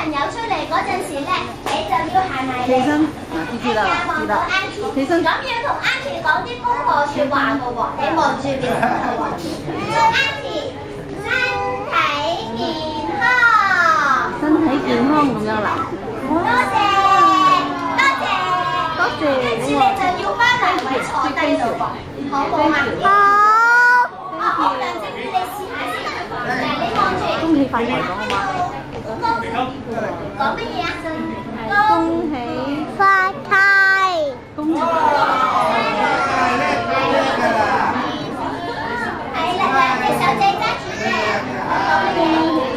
朋友出嚟嗰陣時咧，你就要行埋嚟。 起身，嗱，知啦，知啦。起身。 咁要同 Auntie 講啲恭賀説話嘅喎，你望住邊個喎？祝 Auntie 身體健康。 身體健康咁樣啦。 多謝，多謝。 多謝。 跟住你就要翻埋位坐低度喎，好冇啊？好。我梁靜宇，你試下先。嗱，你望住。 恭喜發財講好嗎？ 講乜嘢啊？ 恭喜發財。 恭喜。 係啦，兩隻手仔揸住嘅。